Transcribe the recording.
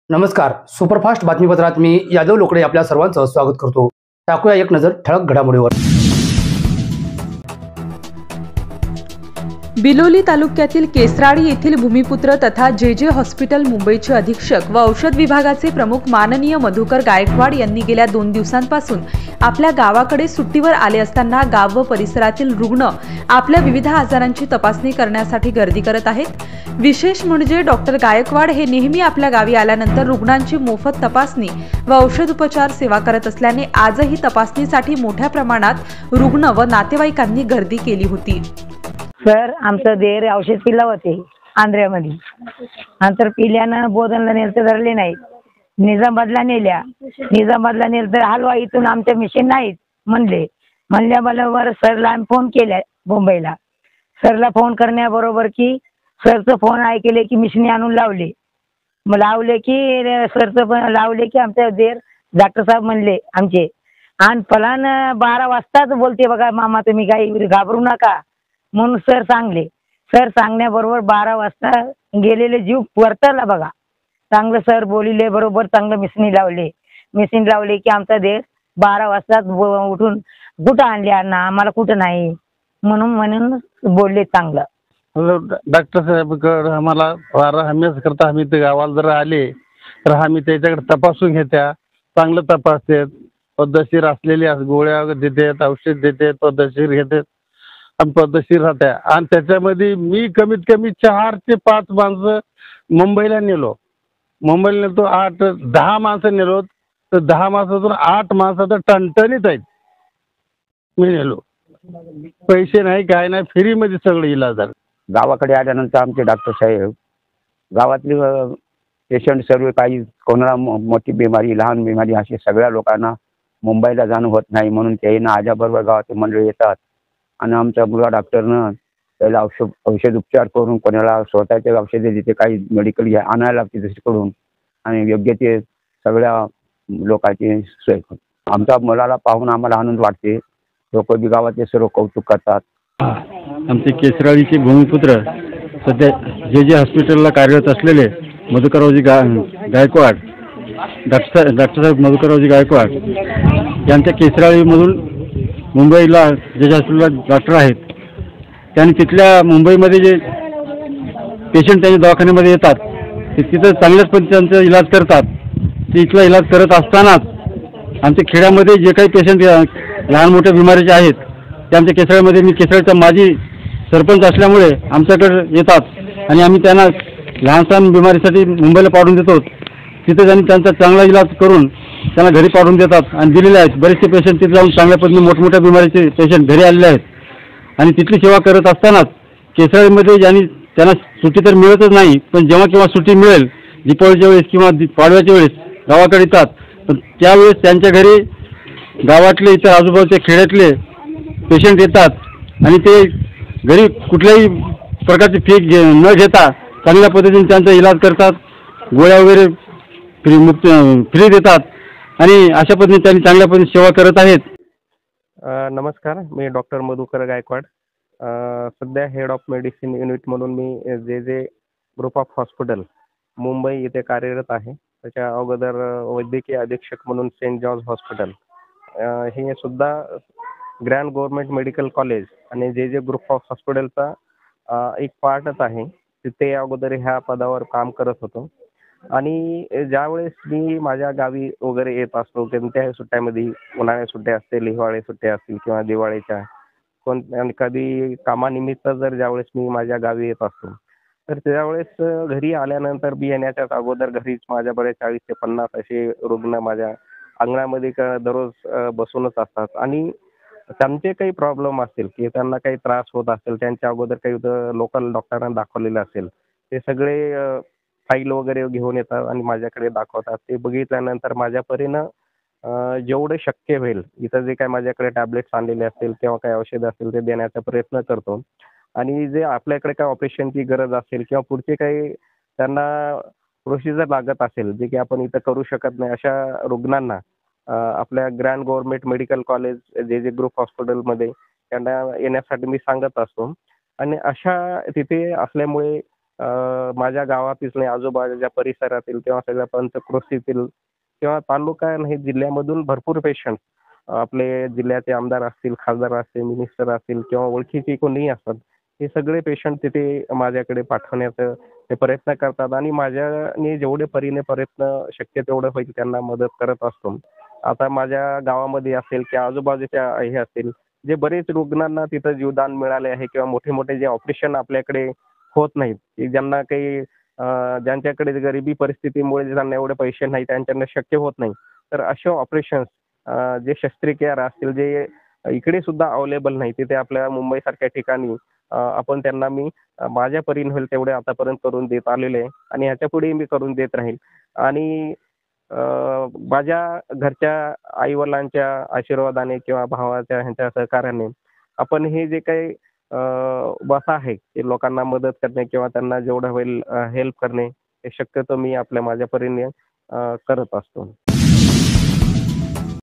नमस्कार. सुपरफास्ट बातमीपत्रात मी यादव लोकडे आपल्या सर्वांचं स्वागत करतो. टाकूया एक नजर ठळक घडामोडीवर. बिलोली तालुक्यातील केसराडी येथील भूमिपुत्र तथा जे हॉस्पिटल मुंबईचे अधीक्षक व औषध विभागाचे प्रमुख माननीय मधुकर गायकवाड यांनी गेल्या 2 दिवसांपासून आपल्या गावाकडे सुट्टीवर आले असताना गाव व परिसरातील रुग्ण आपल्या विविध आजारांची तपासणी करण्यासाठी गर्दी करत आहेत. विशेष म्हणजे डॉक्टर गायकवाड हे नेहमी आपल्या गावी आल्यानंतर रुग्णांची मोफत तपासणी व औषधोपचार सेवा करत असल्याने आजही तपासणीसाठी मोठ्या प्रमाणात रुग्ण व नातेवाईकांनी गर्दी केली होती. सर, आमचं देर औषध पिला होते आंध्र्यामध्ये. नंतर पिल्यानं बोधनला नेलं तर धरले नाहीत. निजामाबादला नेलं तर हलवा इथून आमच्या मिशन नाहीत म्हणल्याबरोबर सरला आम्ही फोन केला मुंबईला. सरला फोन करण्याबरोबर की सरचं फोन ऐकले की मिशनी आणून लावले. मग लावले की सरचं पण लावले की आमच्या देर डॉक्टर साहेब म्हणले आमचे आणि फलान 12 वाजताच बोलते बघा मामा तुम्ही काही घाबरू नका म्हणून सर सांगण्याबरोबर 12 वाजता गेलेले जीव परतला बघा. चांगलं सर बोलिले बरोबर चांगलं मिशनी लावले की आमचा देश 12 वाजता उठून कुठं आणले अण्णा आम्हाला कुठं नाही म्हणून बोलले चांगलं. डॉक्टर साहेबकडे आम्हाला हमेच करता आम्ही ते गावाला जर आले तर आम्ही त्याच्याकडे तपासून घेत्या. चांगलं तपासतात, पद्धतशीर असलेली गोळ्या देतात, औषध देतात, पद्धतशीर घेतात आणि पद्धतशीर राहत्या. आणि त्याच्यामध्ये मी कमीत कमी 4 ते 5 माणसं मुंबईला नेलो. 8-10 माणसं नेलो तर 10 माणसातून 8 माणसं तर टणटणीत आहेत. मी नेलो, पैसे नाही काय नाही, फ्रीमध्ये सगळं इलाज झालं. गावाकडे आल्यानंतर आमचे डॉक्टर साहेब गावातले पेशंट सर्व काही कोणाला मोठी बिमारी लहान बिमारी अशी सगळ्या लोकांना मुंबईला जाणं होत नाही म्हणून ते ना आल्याबरोबर गावाचे मंडळी येतात आणि आमच्या मुलगा डॉक्टरनं त्याला औषध उपचार करून कोणाला स्वतःचे औषधे देते, काही मेडिकल आणायला लागते दुसरीकडून आणि योग्य ते सगळ्या लोकांची सोय करतो. आमच्या मुलाला पाहून आम्हाला आनंद वाटते. लोक बी गावाचे सर्व कौतुक करतात. आमचे केसराळीचे भूमिपुत्र सध्या जे हॉस्पिटलला कार्यरत असलेले मधुकररावजी गायकवाड डॉक्टर साहेब मधुकररावजी गायकवाड यांच्या केसराळीमधून मुंबईला जे हॉस्पिटलला डॉक्टर आहेत त्यांनी तिथल्या मुंबईमध्ये जे पेशंट त्यांच्या दवाखान्यामध्ये येतात ते तिथं चांगल्याच पद्धतीचा इलाज करतात. ते इथला इलाज करत असतानाच आमच्या खेड्यामध्ये जे काही पेशंट लहान मोठ्या बिमारीचे आहेत ते आमच्या केसराळीमध्ये मी केसराळीचा माजी सरपंच असल्यामुळे आमच्याकडे येतात आणि आम्ही त्यांना लहान सहान बिमारीसाठी मुंबईला पाठवून देतो. तिथे त्यांनी त्यांचा चांगला इलाज करून त्यांना घरी पाठवून देतात आणि दिलेले आहेत. बरेचसे पेशंट तिथे जाऊन चांगल्या पद्धतीने मोठमोठ्या बिमारीचे पेशंट घरी आलेले आहेत आणि तिथली सेवा करत असतानाच केसराळीमध्ये ज्यांनी त्यांना सुट्टी तर मिळतच नाही, पण जेव्हा केव्हा सुट्टी मिळेल दीपावलीच्या वेळेस किंवा पाडव्याच्या वेळेस गावाकडे येतात. पण त्यावेळेस त्यांच्या घरी गावातले इतर आजूबाजूच्या खेड्यातले पेशंट येतात आणि ते घरी कुठल्याही प्रकारची फी न घेता चांगल्या पद्धतीने त्यांचा इलाज करतात. गोळ्या वगैरे फ्री देतात आणि अशा पद्धतीने त्यांनी चांगल्या पद्धतीने सेवा करत आहेत. नमस्कार, मी डॉक्टर मधुकर गायकवाड. सध्या हेड ऑफ मेडिसिन युनिट म्हणून मी जे ग्रुप ऑफ हॉस्पिटल मुंबई येथे कार्यरत आहे. त्याच्या अगोदर वैद्यकीय अधीक्षक म्हणून सेंट जॉर्ज हॉस्पिटल हे सुद्धा ग्रँड गव्हर्नमेंट मेडिकल कॉलेज आणि जे ग्रुप ऑफ हॉस्पिटलचा एक पार्टच आहे. तिथे अगोदर ह्या पदावर काम करत होतो आणि ज्यावेळेस मी माझ्या गावी वगैरे येत असतो कोणत्याही सुट्ट्यामध्ये, उन्हाळ्या सुट्ट्या असतील, हिवाळी सुट्ट्या असतील किंवा दिवाळीच्या आणि कधी कामानिमित्त जर ज्यावेळेस मी माझ्या गावी येत असतो तर त्यावेळेस घरी आल्यानंतर मी येण्याच्या अगोदर घरीच माझ्याकडे 40 ते 50 असे रुग्ण माझ्या अंगणामध्ये दररोज बसूनच असतात आणि त्यांचे काही प्रॉब्लेम असतील की त्यांना काही त्रास होत असेल, त्यांच्या अगोदर काही लोकल डॉक्टरांना दाखवलेलं असेल, ते सगळे फाईल वगैरे घेऊन येतात आणि माझ्याकडे दाखवतात. ते बघितल्यानंतर माझ्या परीनं जेवढे शक्य होईल इथं जे काही माझ्याकडे टॅबलेट्स आणलेले असतील किंवा काही औषधं असतील ते देण्याचा प्रयत्न करतो आणि जे आपल्याकडे काही ऑपरेशनची गरज असेल किंवा पुढचे काही त्यांना प्रोसिजर लागत असेल जे की आपण इथं करू शकत नाही अशा रुग्णांना आपल्या Grant Government Medical College J group हॉस्पिटलमध्ये त्यांना येण्यासाठी मी सांगत असतो आणि अशा तिथे असल्यामुळे माझ्या गावातील नाही, आजूबाजूच्या परिसरातील किंवा सगळ्या पंचक्रोशीतील किंवा तालुका नाही जिल्ह्यामधून भरपूर पेशंट आपले जिल्ह्याचे आमदार असतील, खासदार असतील, मिनिस्टर असतील किंवा ओळखीचे कोणीही असतात, हे सगळे पेशंट तिथे माझ्याकडे पाठवण्याचा ते प्रयत्न करतात आणि माझ्याने जेवढे परीने प्रयत्न शक्य तेवढं होईल त्यांना मदत करत असतो. आता माझ्या गावामध्ये असेल किंवा आजूबाजूच्या हे असतील, जे बरेच रुग्णांना तिथं जीवदान मिळाले आहे किंवा मोठे मोठे जे ऑपरेशन आपल्याकडे होत नाहीत, की ज्यांना काही ज्यांच्याकडे गरिबी परिस्थितीमुळे ज्यांना एवढे पैसे नाही, त्यांच्याकडनं शक्य होत नाही, तर असे ऑपरेशन्स जे शस्त्रक्रिया असतील, जे इकडे सुद्धा अवेलेबल नाही, तिथे आपल्या मुंबईसारख्या ठिकाणी आपण त्यांना मी माझ्या परीने होईल तेवढे आतापर्यंत करून देत आलेले आहे आणि ह्याच्यापुढेही मी करून देत राहील. आणि माझ्या घरच्या आई-वडिलांच्या आशीर्वादाने किंवा भावाच्या ह्यांच्या सहकार्याने आपण हे जे काही बसा आहे, की लोकांना मदत करणे किंवा त्यांना जेवढं होईल हेल्प करणे, हे शक्यतो मी माझ्या परीने करत असतो.